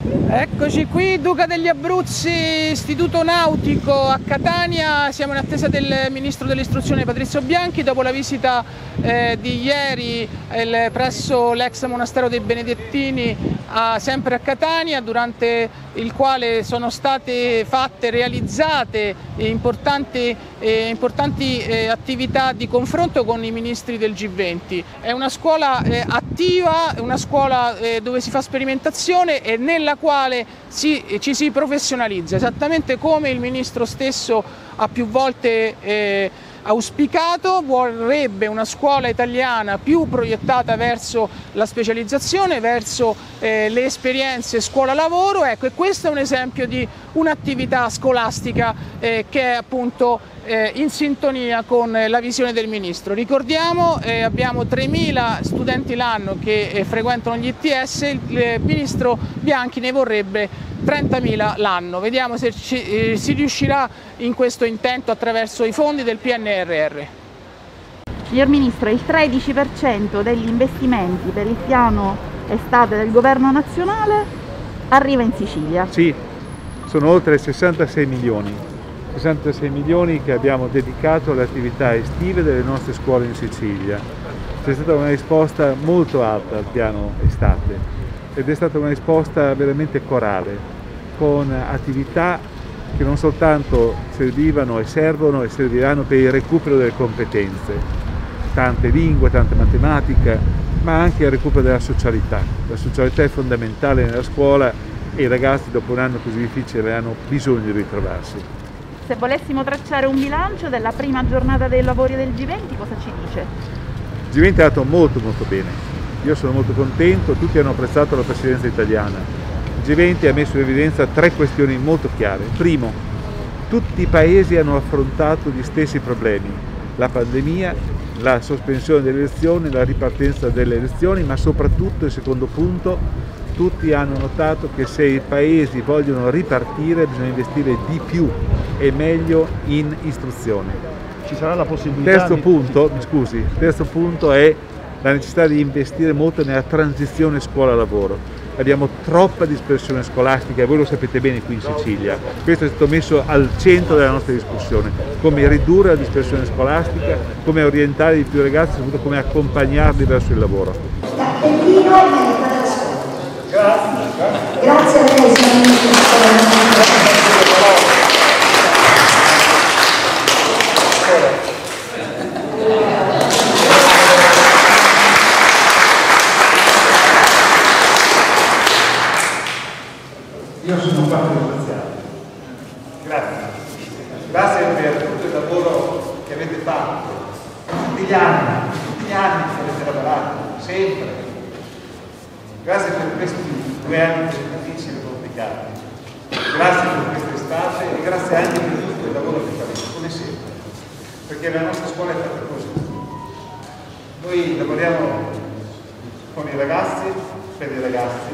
Eccoci qui, Duca degli Abruzzi, Istituto Nautico a Catania. Siamo in attesa del Ministro dell'Istruzione Patrizio Bianchi dopo la visita di ieri presso l'ex monastero dei Benedettini sempre a Catania, durante il quale sono state realizzate importanti attività di confronto con i ministri del G20. È una scuola attiva, una scuola dove si fa sperimentazione e nella quale ci si professionalizza, esattamente come il Ministro stesso ha più volte auspicato. Vorrebbe una scuola italiana più proiettata verso la specializzazione, verso le esperienze scuola-lavoro. Ecco, e questo è un esempio di un'attività scolastica che è appunto in sintonia con la visione del Ministro. Ricordiamo, abbiamo 3.000 studenti l'anno che frequentano gli ITS, il Ministro Bianchi ne vorrebbe 30.000 l'anno. Vediamo se si riuscirà in questo intento attraverso i fondi del PNRR. Signor Ministro, il 13% degli investimenti per il piano estate del Governo nazionale arriva in Sicilia. Sì, sono oltre 66 milioni. 66 milioni che abbiamo dedicato alle attività estive delle nostre scuole in Sicilia. C'è stata una risposta molto alta al piano estate ed è stata una risposta veramente corale, con attività che non soltanto servivano e servono e serviranno per il recupero delle competenze, tante lingue, tante matematica, ma anche il recupero della socialità. La socialità è fondamentale nella scuola e i ragazzi dopo un anno così difficile hanno bisogno di ritrovarsi. Se volessimo tracciare un bilancio della prima giornata dei lavori del G20, cosa ci dice? Il G20 è andato molto bene, io sono molto contento, tutti hanno apprezzato la presidenza italiana. Il G20 ha messo in evidenza 3 questioni molto chiare. Primo, tutti i paesi hanno affrontato gli stessi problemi, la pandemia, la sospensione delle elezioni, la ripartenza delle elezioni, ma soprattutto, il secondo punto, tutti hanno notato che se i paesi vogliono ripartire bisogna investire di più e meglio in istruzione. Ci sarà la possibilità Terzo punto è la necessità di investire molto nella transizione scuola-lavoro. Abbiamo troppa dispersione scolastica e voi lo sapete bene qui in Sicilia. Questo è stato messo al centro della nostra discussione, come ridurre la dispersione scolastica, come orientare di più i ragazzi e soprattutto come accompagnarli verso il lavoro. Grazie a lei, signor Ministro. Io sono fatto ringraziato. Grazie. Grazie per tutto il lavoro che avete fatto. Tutti gli anni che avete lavorato, sempre. Grazie per questi 2 anni difficili e complicati. Grazie per quest'estate e grazie anche per tutto il lavoro che fate, come sempre. Perché la nostra scuola è fatta così. Noi lavoriamo con i ragazzi, per i ragazzi,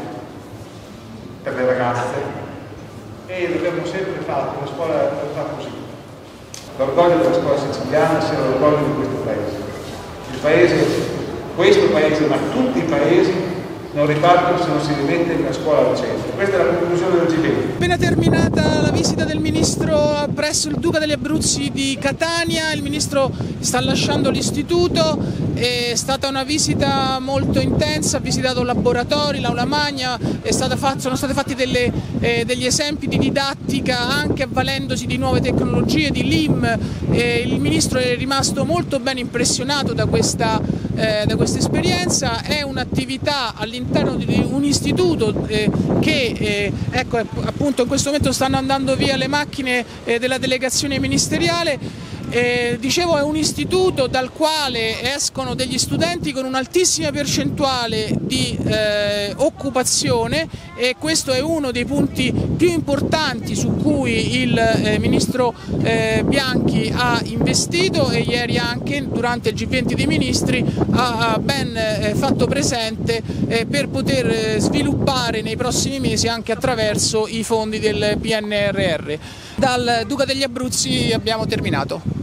per le ragazze e l'abbiamo sempre fatto, la scuola lo fa così. L'orgoglio della scuola siciliana sia l'orgoglio di questo paese. Il paese, questo paese, ma tutti i paesi non ripartono se non si rimette una scuola al centro. Questa è la conclusione del G20. Appena terminata la visita del Ministro presso il Duca degli Abruzzi di Catania, il Ministro sta lasciando l'istituto, è stata una visita molto intensa, ha visitato laboratori, l'aula magna, sono stati fatti degli esempi di didattica anche avvalendosi di nuove tecnologie, di LIM. Il Ministro è rimasto molto ben impressionato da questa esperienza. È un'attività all'interno di un istituto che ecco, appunto in questo momento stanno andando via le macchine della delegazione ministeriale. Dicevo, è un istituto dal quale escono degli studenti con un'altissima percentuale di occupazione e questo è uno dei punti più importanti su cui il Ministro Bianchi ha investito e ieri anche durante il G20 dei Ministri ha ben fatto presente per poter sviluppare nei prossimi mesi anche attraverso i fondi del PNRR. Dal Duca degli Abruzzi abbiamo terminato.